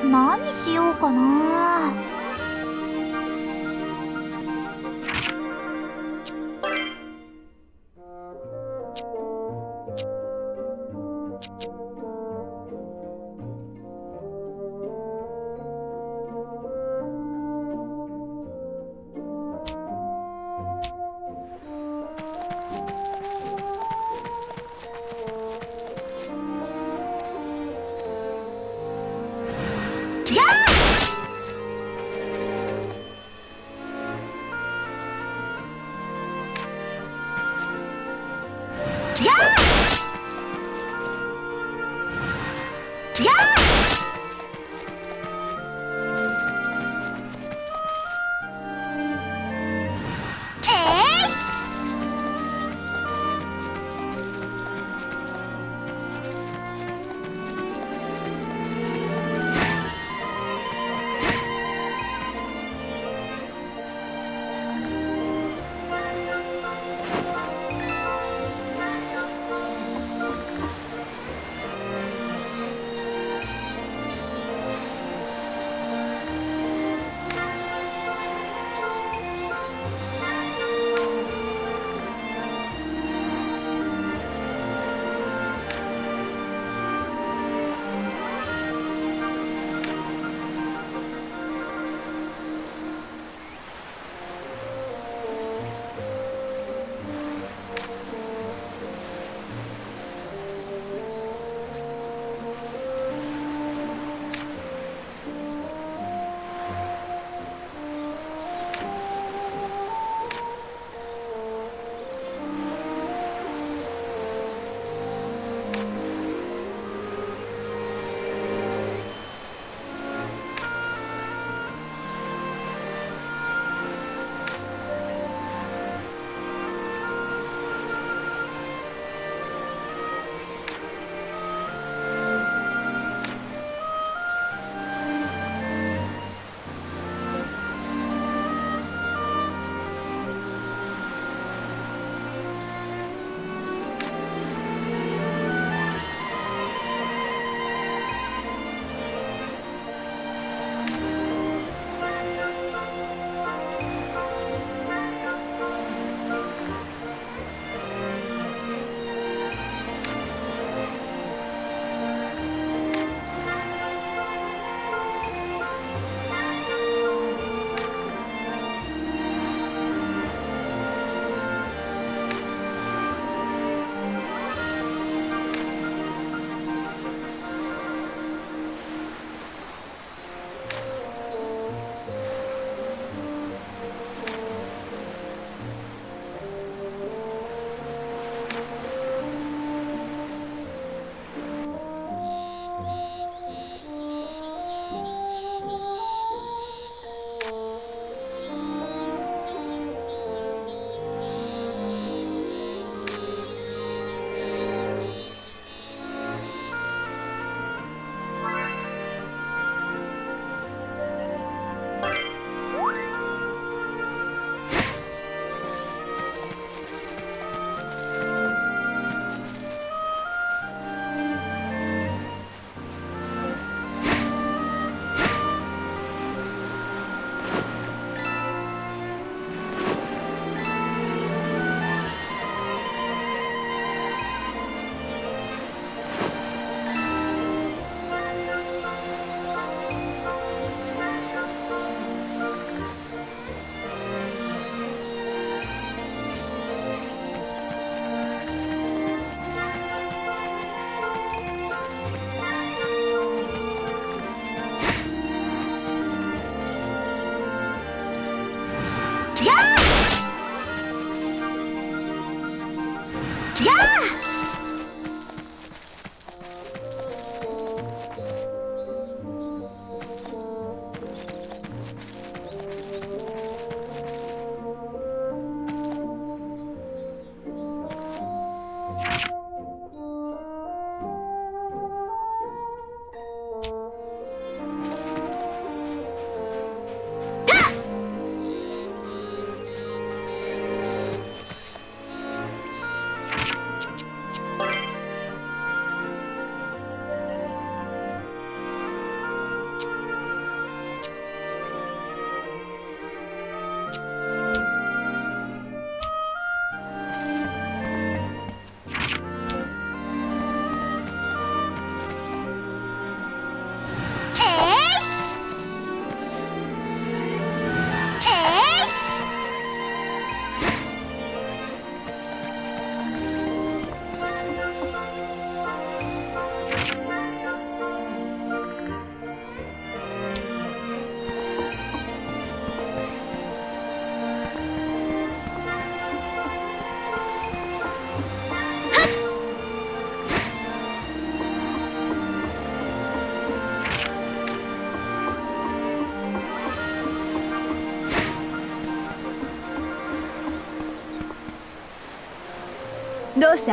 何しようかな。 どうした？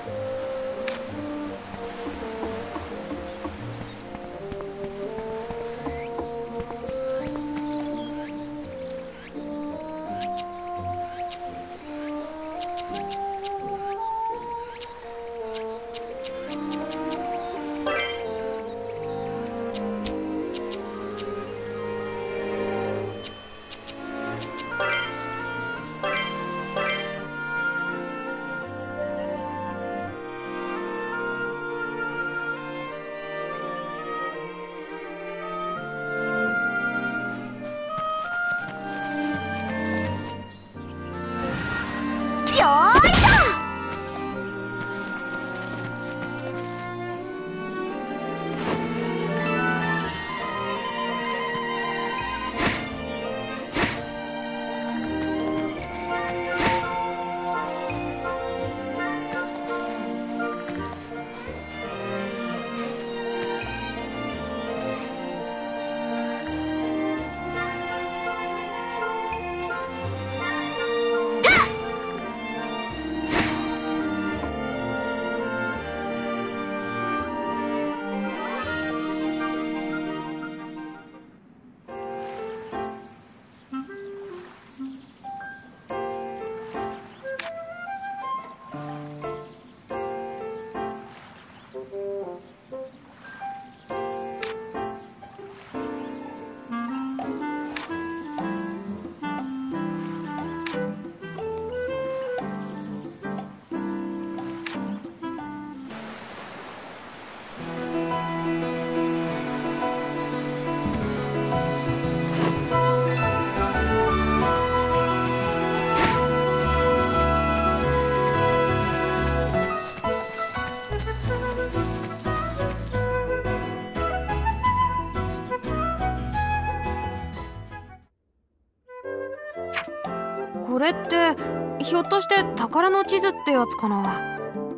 これってひょっとして宝の地図ってやつかな？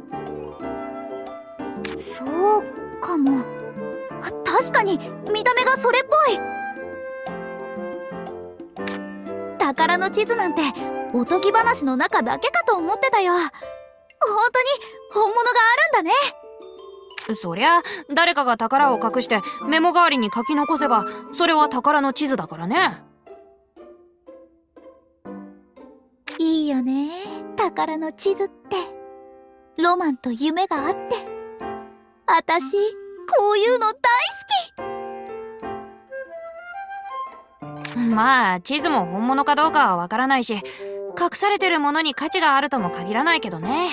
そうかも。確かに見た目がそれっぽい。宝の地図なんておとぎ話の中だけかと思ってたよ。本当に本物があるんだね。 そりゃ誰かが宝を隠してメモ代わりに書き残せばそれは宝の地図だからね。 いいよね、宝の地図って。ロマンと夢があって。私こういうの大好き。 まあ地図も本物かどうかはわからないし、隠されてるものに価値があるとも限らないけどね。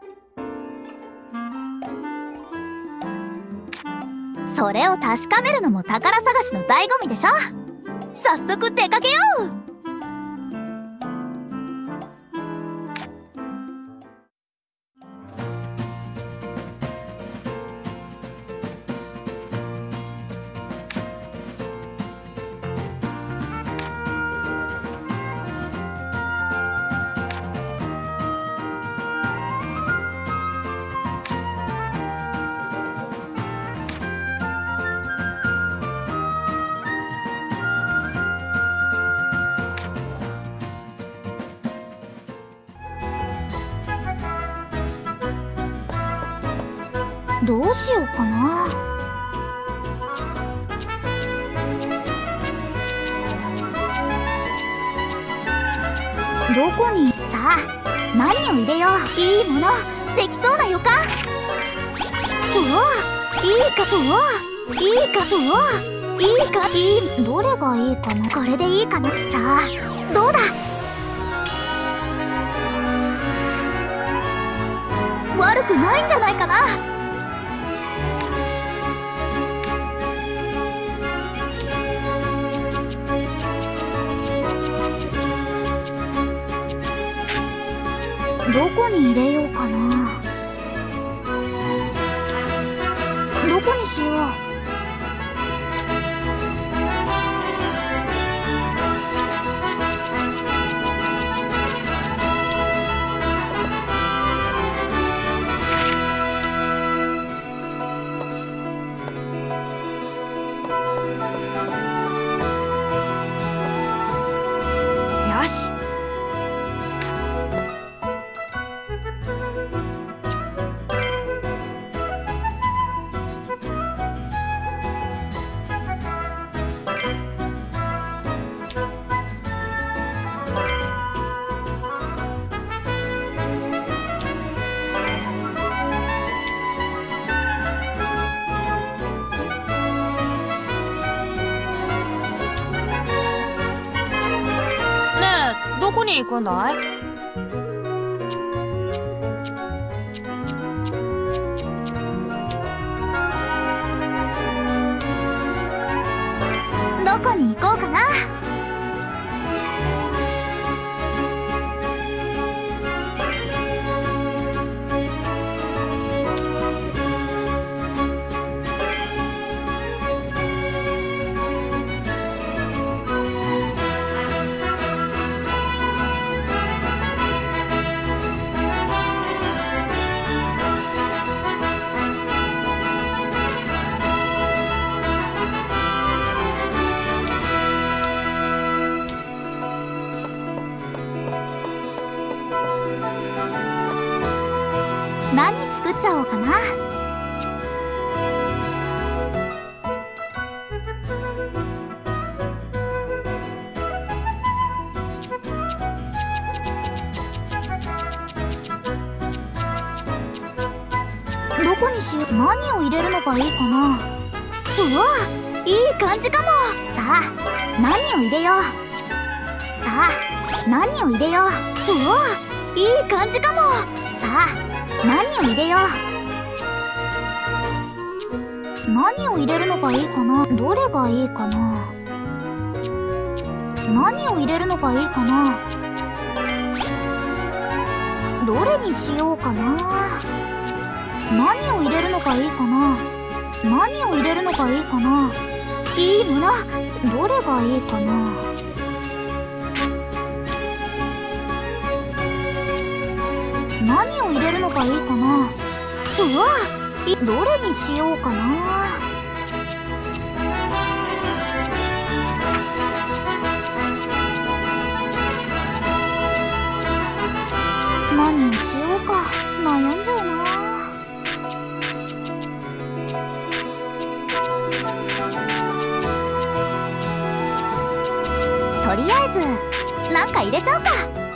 それを確かめるのも宝探しの醍醐味でしょ。早速出かけよう。どうしようかな。どこにさあ、何を入れよう。いいものできそうな予感。おお、いいか。いいか。どれがいいかな。これでいいかな。さあどうだ。悪くないんじゃないかな。どこに入れようかな。どこにしよう。 よし。 に行くんだい？ どこに行こうかな。何作っちゃおうかな。どこにしよう。何を入れるのがいいかな。うわ、いい感じかも。さあ何を入れよう。さあ何を入れよう。うわ、いい感じかも。さあ何を入れよう。何を入れるのがいいかな。どれがいいかな。何を入れるのがいいかな。どれにしようかな。何を入れるのがいいかな。何を入れるのがいいかな。いいもの、どれがいいかな。何を入れるのがいいかな。うわ、どれにしようかな。何にしようか悩んじゃうな。とりあえずなんか入れちゃおうか。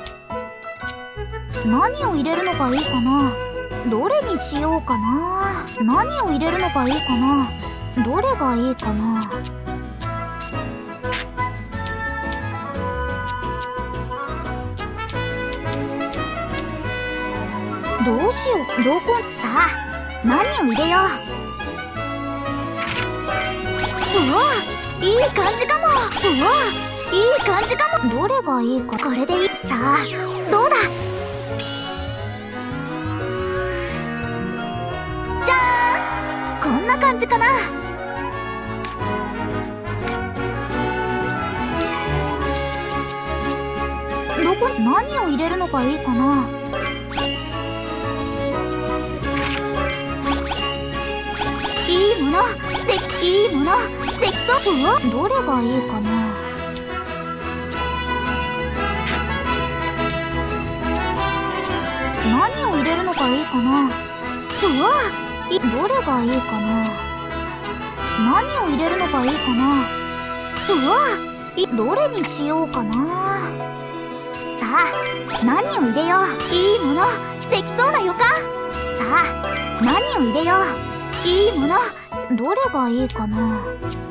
何を入れるのがいいかな。どれにしようかな。何を入れるのがいいかな。どれがいいかな。どうしよう。どこ。さあ何を入れよう。うわ、いい感じかも。うわ、いい感じかも。どれがいいか。これでいい。さあどうだ。じゃーん、こんな感じかな。何を入れるのがいいかな。いいものいいものできそう。うわ、どれがいいかな。何を入れるのがいいかな。うわ、どれがいいかな。何を入れるのがいいかな。うわ、どれにしようかな。さあ何を入れよう。いいものできそうな予感。さあ何を入れよう。いいもの、どれがいいかな。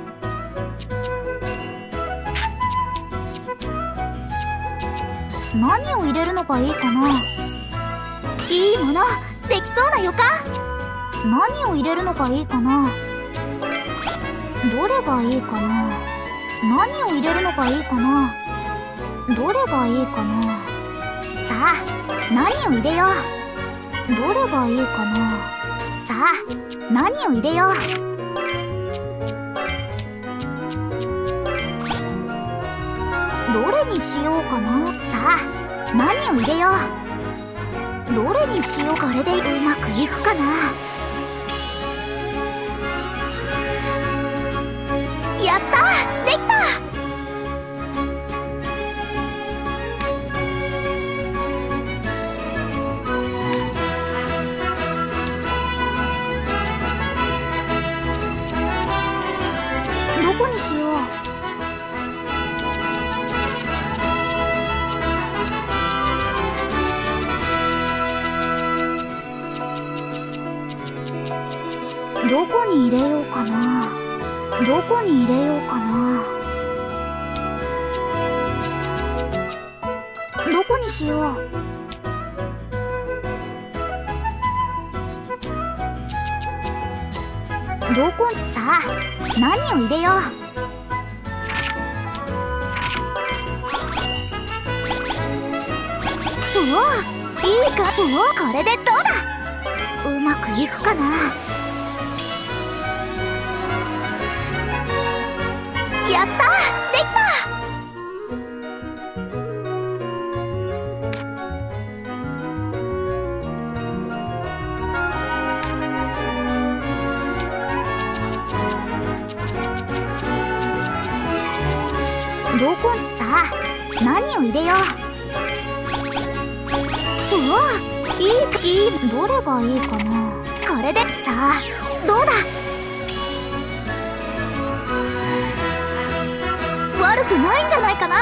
何を入れるのがいいかな。いいものできそうな予感。何を入れるのがいいかな。どれがいいかな。何を入れるのがいいかな。どれがいいかな。さあ何を入れよう。どれがいいかな。さあ何を入れよう。どれにしようかな。さあ何を入れよう。どれにしよう。これでうまくいくかな。やったー、できた。どこにしよう。どこに入れようかな。どこに入れようかな。 にしよう。どこさあ、何を入れよう。おお、いいか。おお、これでどうだ。うまくいくかな。やった、できた。どこさあ、何を入れよう。おお、いい、どれがいいかな。これでさあ、どうだ。悪くないんじゃないかな。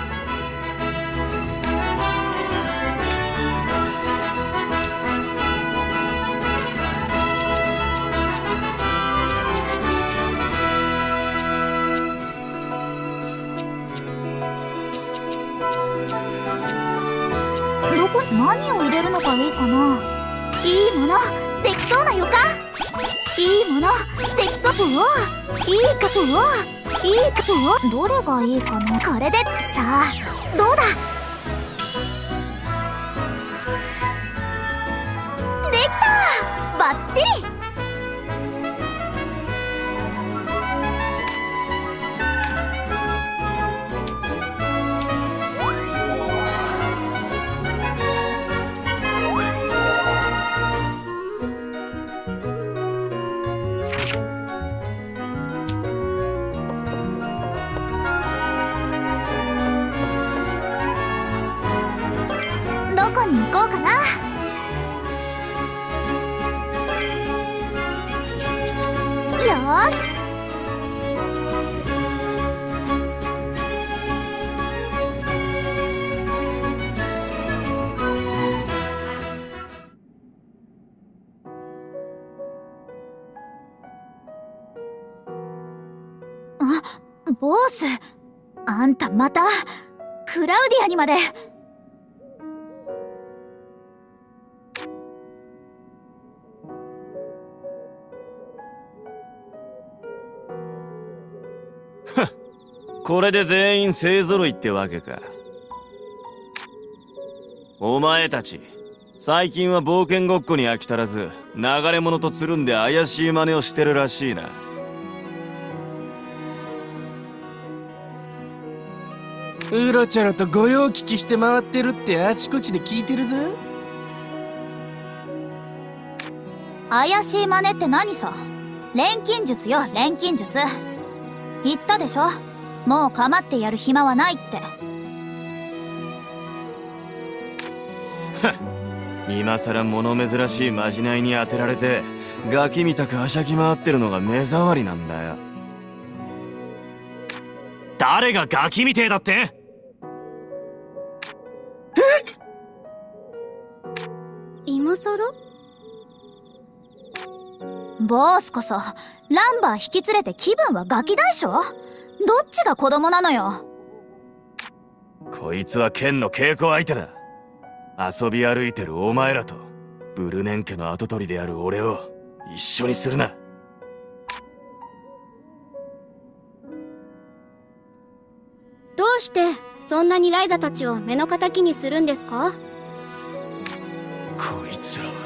何を入れるのがいいかな。いいものできそうな予感。いいものできそう。おお、いいか。おお、いいか。おお、どれがいいかな。これでさあ、どうだ。できた、バッチリ。どこに行こうかな。よーし。あ、ボス、あんたまたクラウディアにまで。 これで全員勢ぞろいってわけか。お前たち最近は冒険ごっこに飽き足らず、流れ者とつるんで怪しい真似をしてるらしいな。 うろちょろと御用聞きして回ってるってあちこちで聞いてるぞ。 怪しい真似って何さ。錬金術よ、錬金術。言ったでしょ、もう構ってやる暇はないって。 今さら物珍しいまじないに当てられてガキみたくはしゃぎ回ってるのが目障りなんだよ。 誰がガキみてえだって。 今さらボースこそランバー引き連れて気分はガキ大将。どっちが子供なのよ。 こいつは剣の稽古相手だ。遊び歩いてるお前らとブルネン家の跡取りである俺を一緒にするな。 どうしてそんなにライザたちを目の敵にするんですか？ こいつらは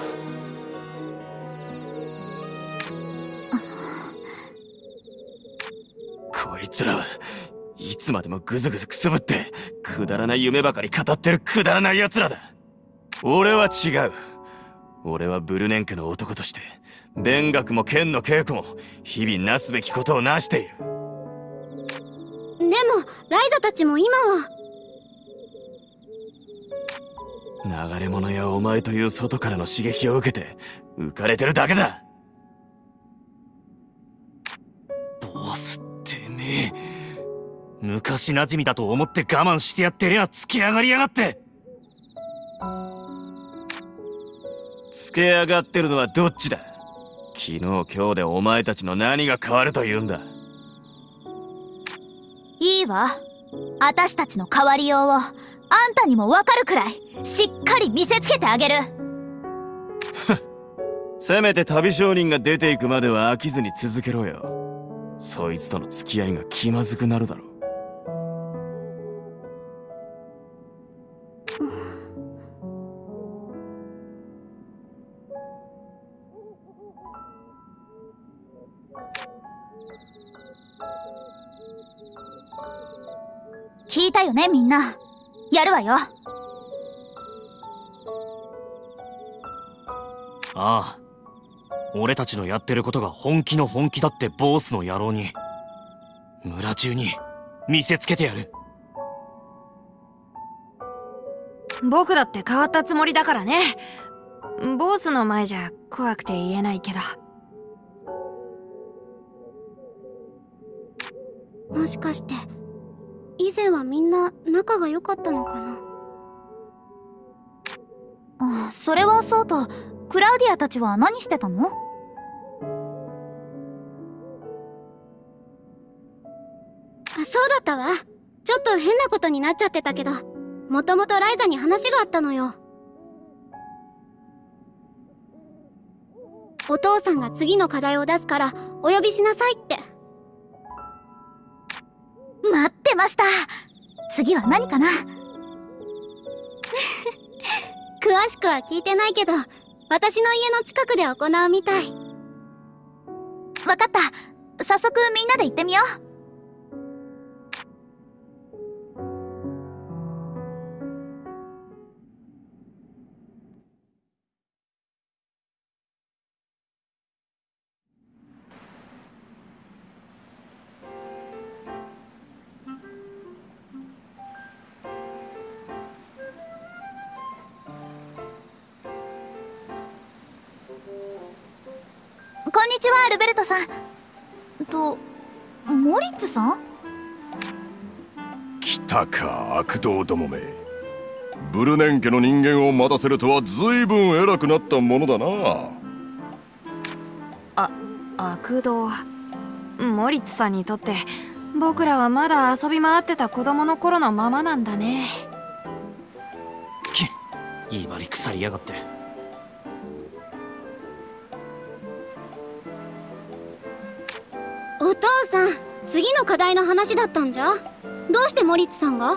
こいつらはいつまでもグズグズくすぶってくだらない夢ばかり語ってるくだらない奴らだ。俺は違う。俺はブルネン家の男として勉学も剣の稽古も日々なすべきことをなしている。 でもライザたちも今は流れ者やお前という外からの刺激を受けて浮かれてるだけだ。 ボスてめえ、昔馴染みだと思って我慢してやってりゃつけ上がりやがって。 つけ上がってるのはどっちだ。昨日今日でお前たちの何が変わるというんだ。 いいわ、私たちの変わりようをあんたにもわかるくらいしっかり見せつけてあげる。 せめて旅商人が出ていくまでは飽きずに続けろよ。そいつとの付き合いが気まずくなるだろう。 聞いたよね、みんな。やるわよ。 ああ、俺たちのやってることが本気の本気だってボスの野郎に、村中に見せつけてやる。 僕だって変わったつもりだからね。ボスの前じゃ怖くて言えないけど。 もしかして以前はみんな仲が良かったのかな。 あ、それはそうと、クラウディアたちは何してたの？ あ、そうだったわ。ちょっと変なことになっちゃってたけど、もともとライザに話があったのよ。お父さんが次の課題を出すからお呼びしなさいって。 待ってました。次は何かな？ 詳しくは聞いてないけど、私の家の近くで行うみたい。 わかった。早速みんなで行ってみよう。こんにちは、ルベルトさん。モリッツさん？ 来たか、悪党どもめ。ブルネン家の人間を待たせるとは随分偉くなったものだな。 悪童。モリッツさんにとって僕らはまだ遊び回ってた子供の頃のままなんだね。 威張り腐りやがって。 お父さん、次の課題の話だったんじゃ。どうしてモリッツさんが？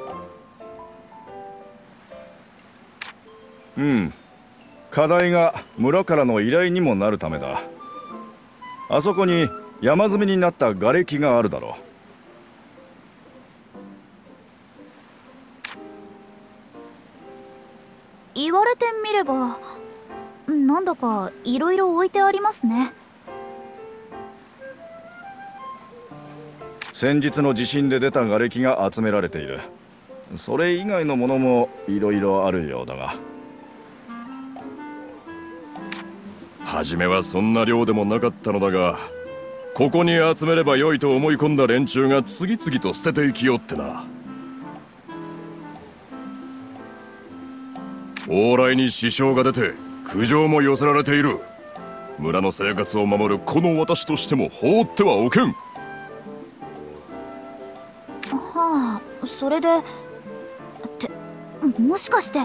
課題が村からの依頼にもなるためだ。あそこに山積みになった瓦礫があるだろう。言われてみれば、なんだかいろいろ置いてありますね。 先日の地震で出た瓦礫が集められている。それ以外のものもいろいろあるようだが。 初めはそんな量でもなかったのだが、ここに集めればよいと思い込んだ連中が次々と捨てていきよってな。往来に支障が出て苦情も寄せられている。村の生活を守るこの私としても放ってはおけん。 はあ、それでもしかして。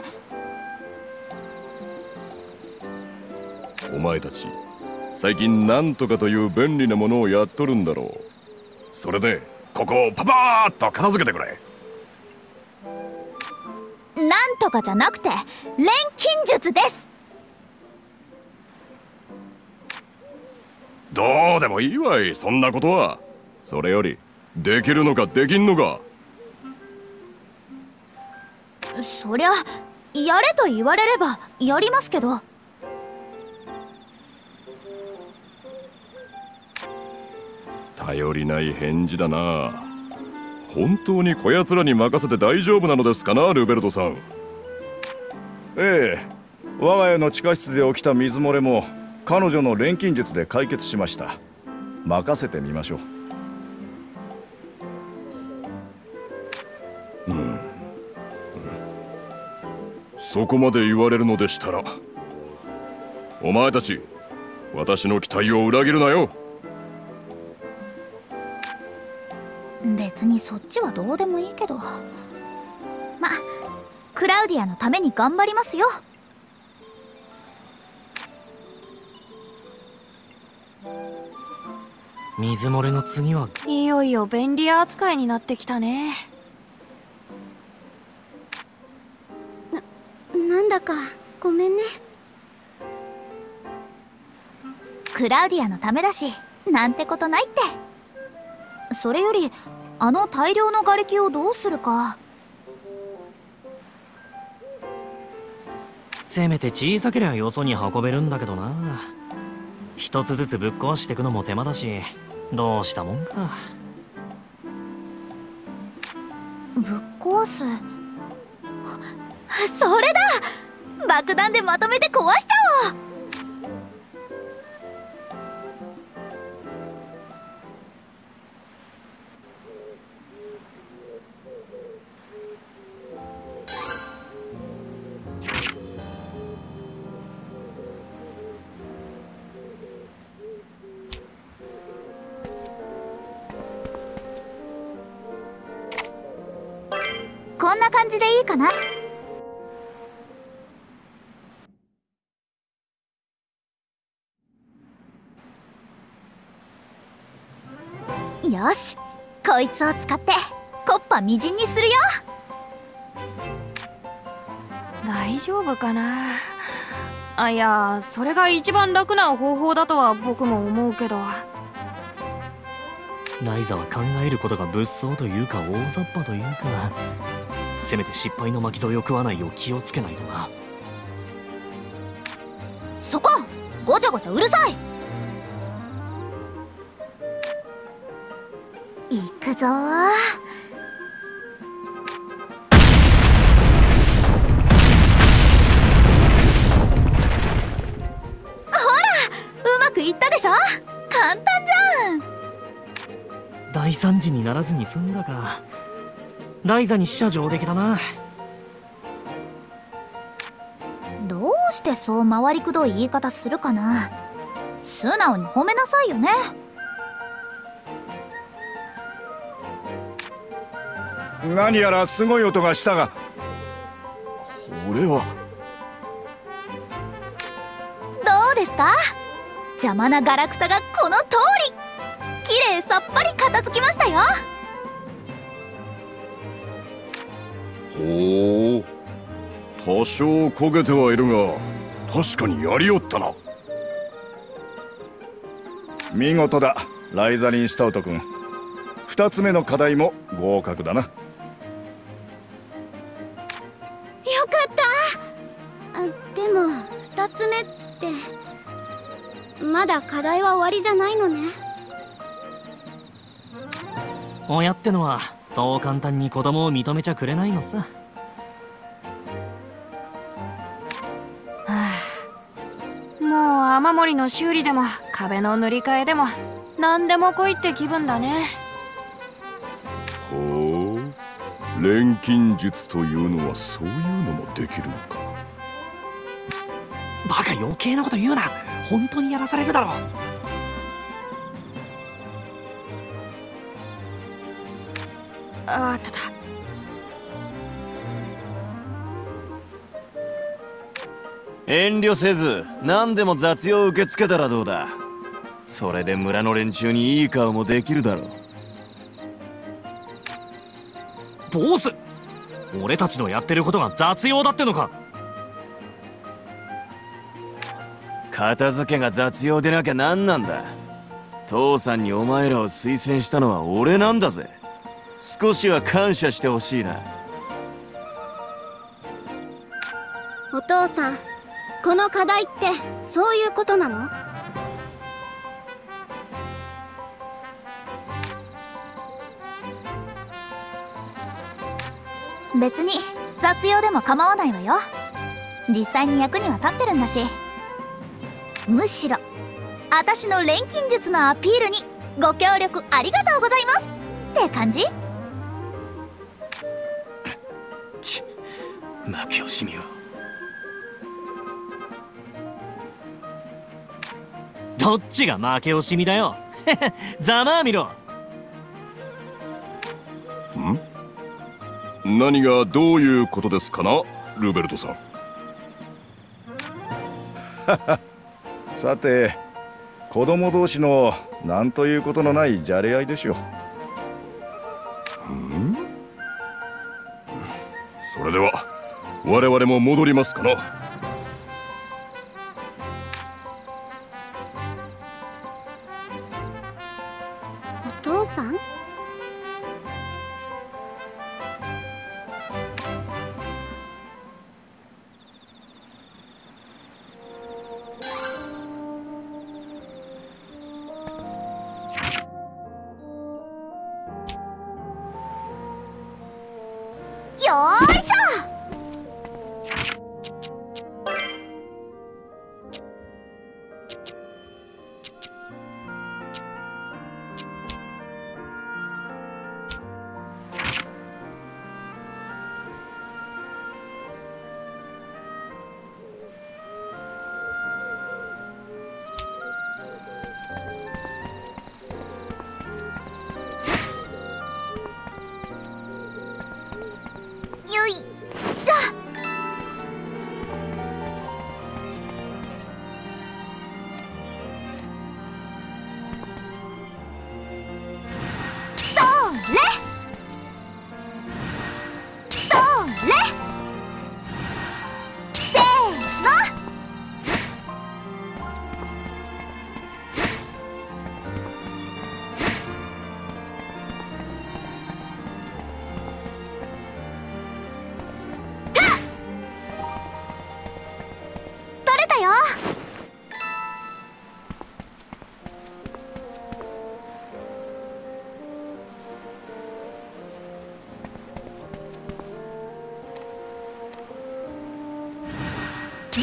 お前たち最近なんとかという便利なものをやっとるんだろう。それでここをパパーッと片付けてくれ。 なんとかじゃなくて錬金術です。 どうでもいいわい、そんなことは。それよりできるのかできんのか。 そりゃやれと言われればやりますけど。 頼りない返事だな。本当にこやつらに任せて大丈夫なのですかな、ルベルトさん。 ええ、我が家の地下室で起きた水漏れも彼女の錬金術で解決しました。任せてみましょう。 そこまで言われるのでしたら、お前たち私の期待を裏切るなよ。 別にそっちはどうでもいいけど、 クラウディアのために頑張りますよ。 水漏れの次はいよいよ便利屋扱いになってきたね。 なんだかごめんね。 クラウディアのためだしなんてことないって。それよりあの大量の瓦礫をどうするか。 せめて小さければよそに運べるんだけどな。一つずつぶっ壊していくのも手間だし、どうしたもんか。 ぶっ壊す。それだ、爆弾でまとめて壊しちゃおう。こんな感じでいいかな。よし、こいつを使ってコッパみじんにするよ。 大丈夫かな。あ、いや、それが一番楽な方法だとは僕も思うけど。 ライザは考えることが物騒というか大雑把というか、せめて失敗の巻き添えを食わないよう気をつけないとな。 そこ、ごちゃごちゃうるさい。行くぞー。うまくいったでしょ。簡単じゃん。 大惨事にならずに済んだか。ライザに死者上出来だな。 どうしてそう回りくどい言い方するかな。素直に褒めなさいよね。 何やらすごい音がしたが、これはどうですか。邪魔なガラクタがこの通りきれいさっぱり片付きましたよ。 ほう、多少焦げてはいるが確かにやりおったな。 見事だ、ライザリン・シュタウト君。2つ目の課題も合格だな。 よかった。でも2つ目ってまだ課題は終わりじゃないのね。 親ってのはそう簡単に子供を認めちゃくれないのさ。 もう雨漏りの修理でも壁の塗り替えでも何でも来いって気分だね。 ほう、錬金術というのはそういうのもできるのか。 バカ余計なこと言うな。本当にやらされるだろう。 あった。 遠慮せず何でも雑用受け付けたらどうだ。それで村の連中にいい顔もできるだろう。 ボス、俺たちのやってることが雑用だってのか。 片付けが雑用でなきゃ何なんだ。父さんにお前らを推薦したのは俺なんだぜ。少しは感謝してほしいな。 お父さん、この課題ってそういうことなの？ 別に雑用でも構わないわよ。実際に役には立ってるんだし。むしろ私の錬金術のアピールにご協力ありがとうございますって感じ。 負け惜しみを。 どっちが負け惜しみだよ。ざまあみろ。 何がどういうことですかな、ルベルトさん。 さて、子供同士の何ということのないじゃれ合いでしょう。 それでは我々も戻りますかな。 お父さん？ よーいしょ。よいしょ。それそれせーの。取れたよ。や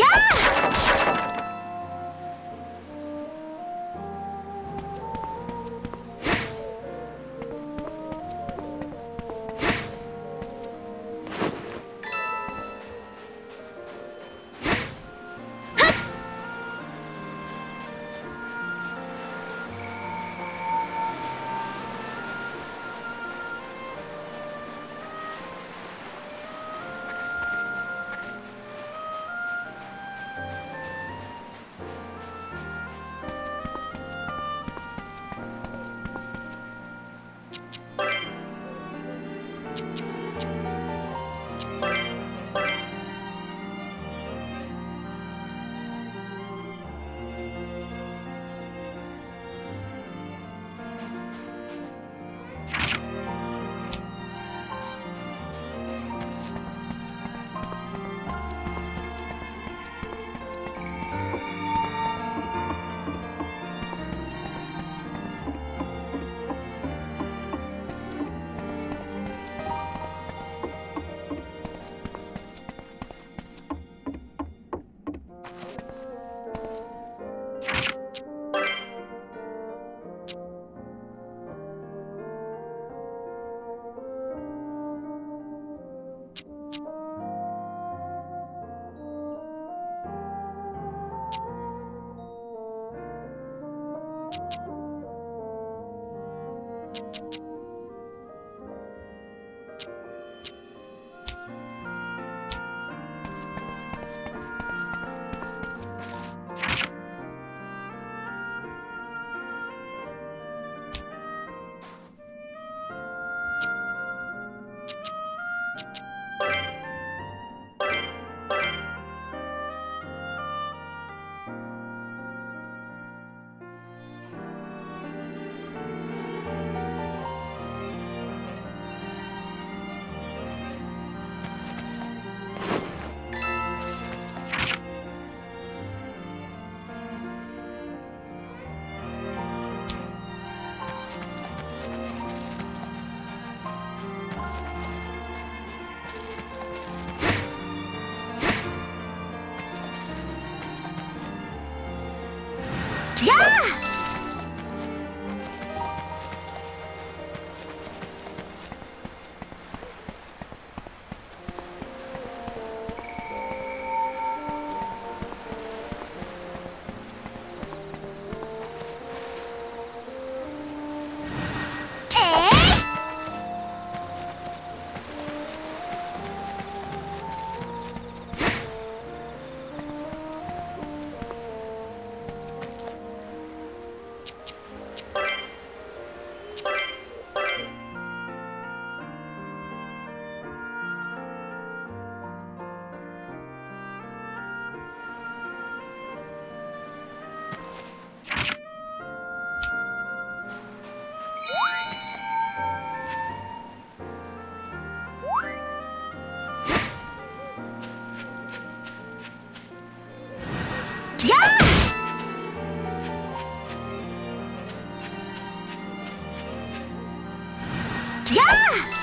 やあ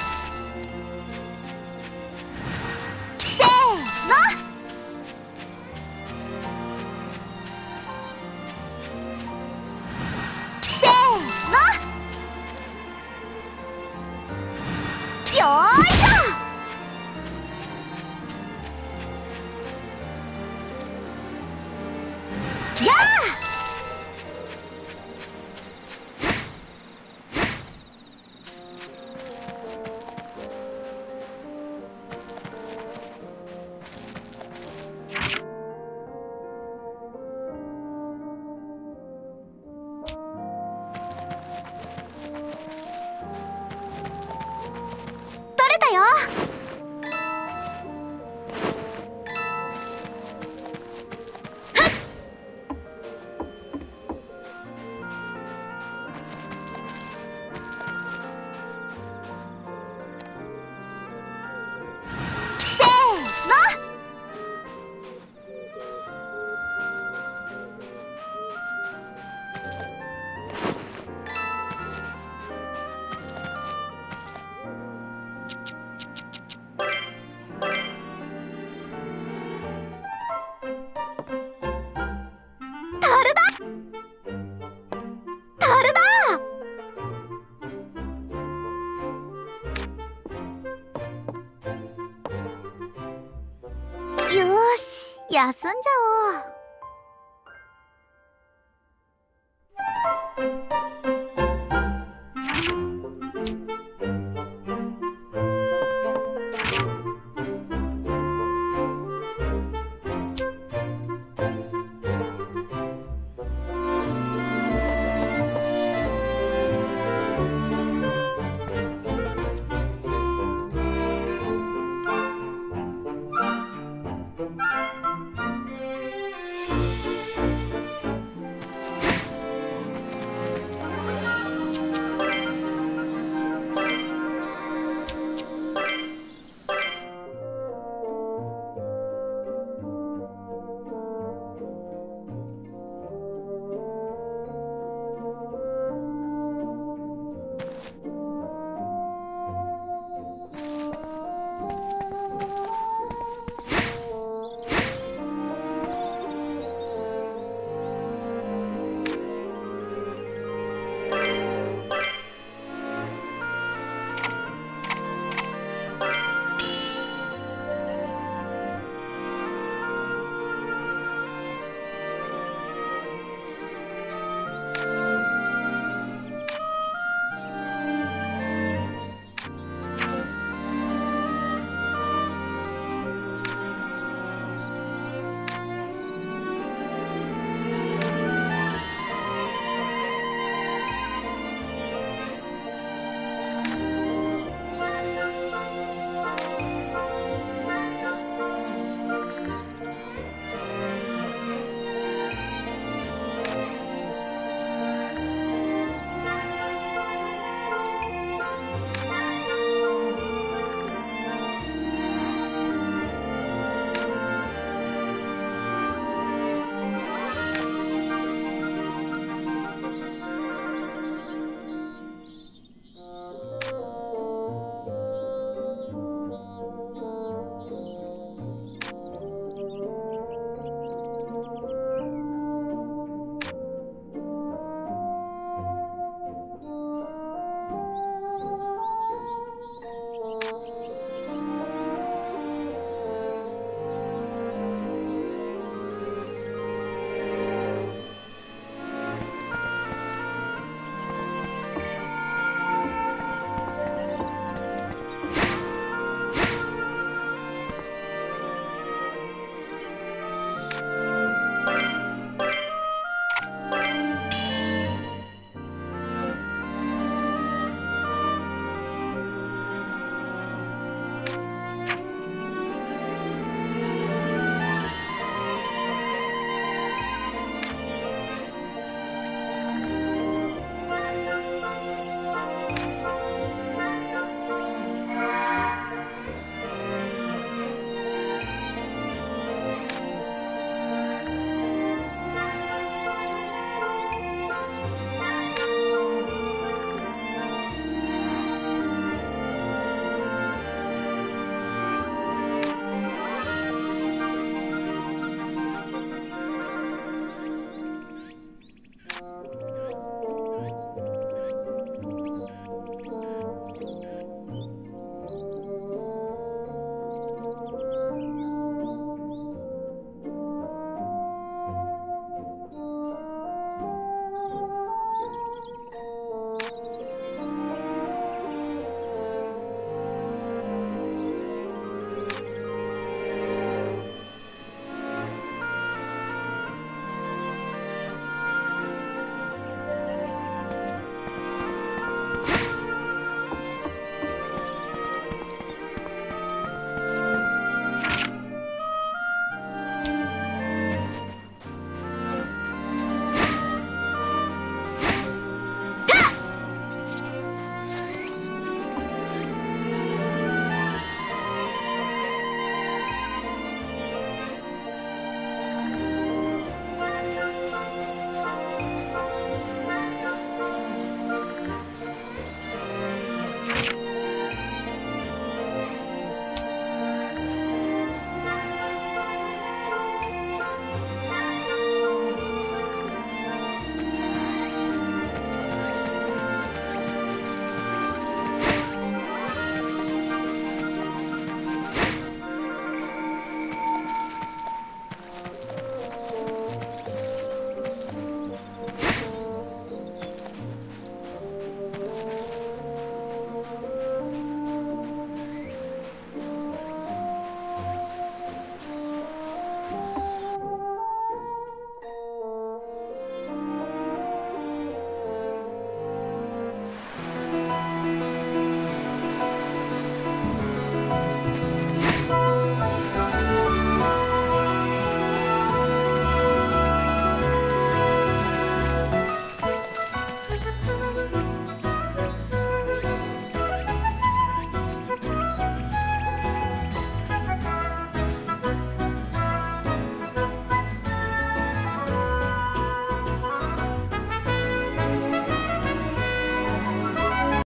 せーのせーのよーいしょやあ取れたよ。せーのタルだよーし休んじゃおう。